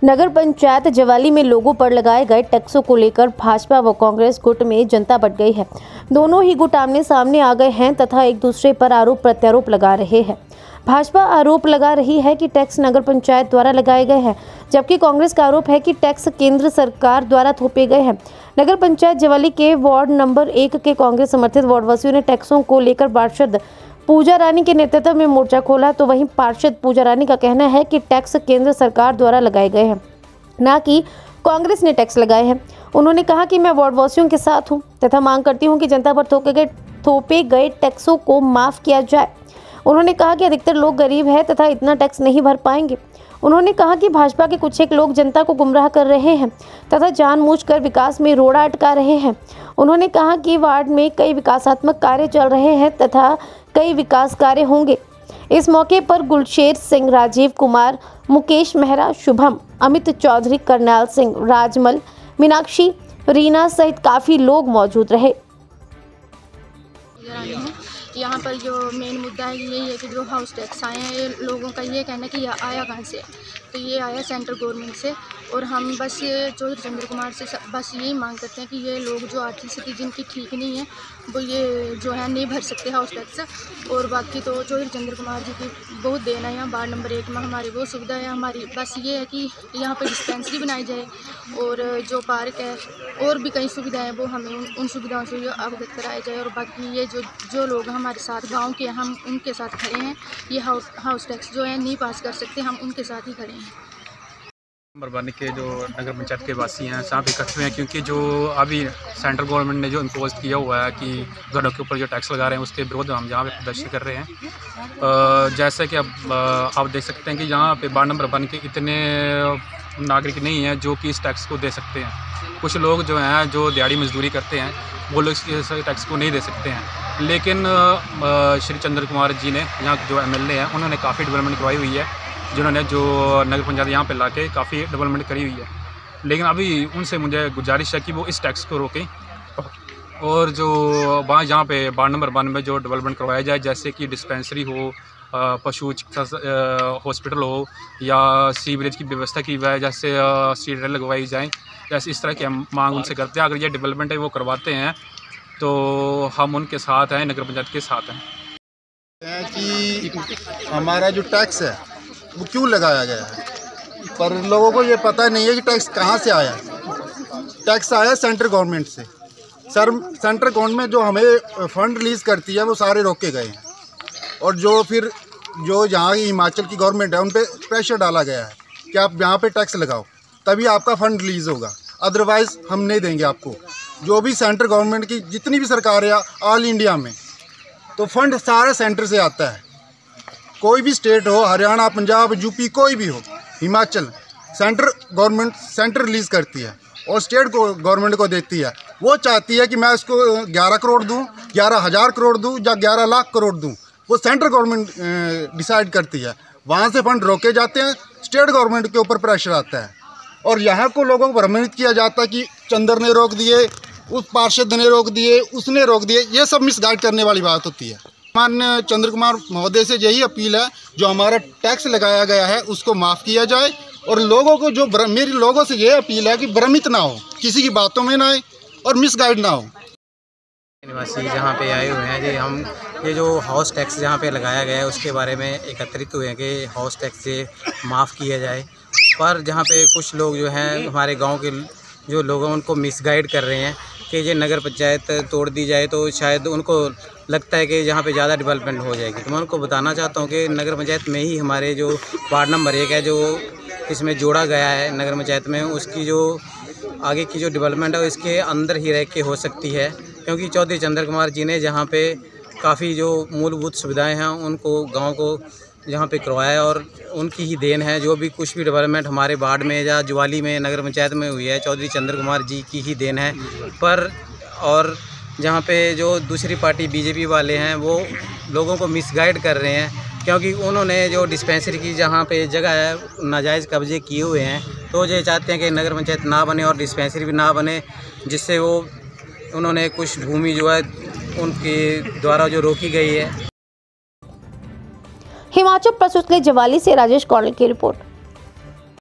नगर पंचायत जवाली में लोगों पर लगाए गए टैक्सों को लेकर भाजपा व कांग्रेस गुट में जनता बंट गई है। दोनों ही गुट आमने सामने आ गए हैं तथा एक दूसरे पर आरोप प्रत्यारोप लगा रहे हैं। भाजपा आरोप लगा रही है कि टैक्स नगर पंचायत द्वारा लगाए गए हैं, जबकि कांग्रेस का आरोप है कि टैक्स केंद्र सरकार द्वारा थोपे गए हैं। नगर पंचायत जवाली के वार्ड नंबर 1 के कांग्रेस समर्थित वार्डवासियों ने टैक्सों को लेकर पार्षद पूजा रानी के नेतृत्व में मोर्चा खोला, तो वहीं पार्षद पूजा रानी का कहना है कि टैक्स केंद्र सरकार द्वारा लगाए गए हैं, ना कि कांग्रेस ने टैक्स लगाए हैं। उन्होंने कहा कि मैं वार्डवासियों के साथ हूं तथा मांग करती हूं कि जनता पर थोपे गए टैक्सों को माफ किया जाए। उन्होंने कहा कि अधिकतर लोग गरीब हैं तथा इतना टैक्स नहीं भर पाएंगे। उन्होंने कहा कि भाजपा के कुछ एक लोग जनता को गुमराह कर रहे हैं तथा जानबूझकर विकास में रोड़ा अटका रहे हैं। उन्होंने कहा कि वार्ड में कई विकासात्मक कार्य चल रहे हैं तथा कई विकास कार्य होंगे। इस मौके पर गुलशेर सिंह, राजीव कुमार, मुकेश मेहरा, शुभम, अमित चौधरी, करनाल सिंह, राजमल, मीनाक्षी, रीना सहित काफी लोग मौजूद रहे। यहाँ पर जो मेन मुद्दा है यही है कि जो हाउस टैक्स आए हैं, ये लोगों का ये कहना है कि यह आया कहाँ से, तो ये आया सेंट्रल गवर्नमेंट से। और हम बस चौधरी चंद्र कुमार से बस यही मांग करते हैं कि ये लोग जो आर्थिक स्थिति जिनकी ठीक नहीं है वो ये जो है नहीं भर सकते हाउस टैक्स। और बाकी तो चौधरी चंद्र कुमार जी की बहुत देन है। यहाँ वार्ड नंबर 1 में हमारी वो सुविधा है। हमारी बस ये है कि यहाँ पर डिस्पेंसरी बनाई जाए और जो पार्क है और भी कई सुविधाएं हैं वो हमें उन सुविधाओं से अवगत कराया जाए। और बाकी ये जो लोग हमारे साथ गांव के, हम उनके साथ खड़े हैं। ये हाउस टैक्स जो है नहीं पास कर सकते, हम उनके साथ ही खड़े हैं। बरवानी के जो नगर पंचायत के वासी हैं सब इकट्ठे हुए हैं, क्योंकि जो अभी सेंट्रल गवर्नमेंट ने जो इम्पोज किया हुआ है कि घरों के ऊपर जो टैक्स लगा रहे हैं उसके विरोध में हम यहाँ पे प्रदर्शन कर रहे हैं। जैसे कि अब आप देख सकते हैं कि यहाँ पे वार्ड नंबर 1 के इतने नागरिक नहीं हैं जो कि इस टैक्स को दे सकते हैं। कुछ लोग जो हैं जो दिहाड़ी मजदूरी करते हैं वो लोग इस टैक्स को नहीं दे सकते हैं। लेकिन श्री चंद्र कुमार जी ने, यहाँ जो MLA हैं, उन्होंने काफ़ी डेवलपमेंट करवाई हुई है, जिन्होंने जो नगर पंचायत यहाँ पे लाके काफ़ी डेवलपमेंट करी हुई है। लेकिन अभी उनसे मुझे गुजारिश है कि वो इस टैक्स को रोकें और जो वहाँ यहाँ पे वार्ड नंबर 1 में जो डेवलपमेंट करवाया जाए, जैसे कि डिस्पेंसरी हो, पशु चिकित्सा हॉस्पिटल हो, या सीवरेज की व्यवस्था की जाए, जैसे स्ट्रीट लाइट लगवाई जाए। जैसे इस तरह की हम मांग उनसे करते हैं। अगर ये डेवलपमेंट है वो करवाते हैं तो हम उनके साथ हैं, नगर पंचायत के साथ हैं। कि हमारा जो टैक्स है वो क्यों लगाया गया है, पर लोगों को ये पता नहीं है कि टैक्स कहाँ से आया। टैक्स आया सेंट्रल गवर्नमेंट से। सेंट्रल गवर्नमेंट जो हमें फ़ंड रिलीज़ करती है वो सारे रोके गए हैं, और जो फिर जो यहाँ की हिमाचल की गवर्नमेंट है उन पे प्रेशर डाला गया है कि आप यहाँ पे टैक्स लगाओ तभी आपका फ़ंड रिलीज़ होगा, अदरवाइज़ हम नहीं देंगे आपको। जो भी सेंट्रल गवर्नमेंट की जितनी भी सरकार है ऑल इंडिया में, तो फंड सारा सेंटर से आता है। कोई भी स्टेट हो, हरियाणा, पंजाब, यूपी, कोई भी हो, Himachal, central government centre release करती है और स्टेट गवर्नमेंट को देती है। वो चाहती है कि मैं इसको 11 करोड़ दूँ, 11,000 करोड़ दूँ या 11 लाख करोड़ दूँ, वो सेंट्रल गवर्नमेंट डिसाइड करती है। वहाँ से फंड रोके जाते हैं, स्टेट गवर्नमेंट के ऊपर प्रेशर आता है और यहाँ को लोगों को भ्रमित किया जाता है कि चंद्र ने रोक दिए, उस पार्षद ने रोक दिए, उसने रोक दिए। ये सब मिसगाइड करने वाली बात होती है। माननीय चंद्र कुमार महोदय से यही अपील है, जो हमारा टैक्स लगाया गया है उसको माफ़ किया जाए। और लोगों को जो मेरी लोगों से ये अपील है कि भ्रमित ना हो, किसी की बातों में ना आए और मिसगाइड ना हो। निवासी जहाँ पे आए हुए हैं जी, हम ये जो हाउस टैक्स जहाँ पे लगाया गया है उसके बारे में एकत्रित हुए हैं कि हाउस टैक्स से माफ़ किया जाए। पर जहाँ पे कुछ लोग जो हैं हमारे गांव के जो लोग हैं उनको मिसगाइड कर रहे हैं कि ये नगर पंचायत तोड़ दी जाए तो शायद उनको लगता है कि यहाँ पे ज़्यादा डेवलपमेंट हो जाएगी। तो मैं उनको बताना चाहता हूँ कि नगर पंचायत में ही हमारे जो वार्ड नंबर 1 है जो इसमें जोड़ा गया है नगर पंचायत में, उसकी जो आगे की जो डेवलपमेंट है वो इसके अंदर ही रह के हो सकती है, क्योंकि चौधरी चंद्र कुमार जी ने जहाँ पे काफ़ी जो मूलभूत सुविधाएँ हैं उनको गाँव को यहाँ पे करवाया और उनकी ही देन है। जो भी कुछ भी डेवलपमेंट हमारे वार्ड में या जवाली में नगर पंचायत में हुई है, चौधरी चंद्र कुमार जी की ही देन है। पर और जहाँ पे जो दूसरी पार्टी बीजेपी वाले हैं वो लोगों को मिसगाइड कर रहे हैं, क्योंकि उन्होंने जो डिस्पेंसरी की जहाँ पे जगह है नाजायज़ कब्जे किए हुए हैं, तो ये चाहते हैं कि नगर पंचायत ना बने और डिस्पेंसरी भी ना बने, जिससे वो उन्होंने कुछ भूमि जो है उनके द्वारा जो रोकी गई है। हिमाचल प्रस्तुत के जवाली से राजेश कौल की रिपोर्ट।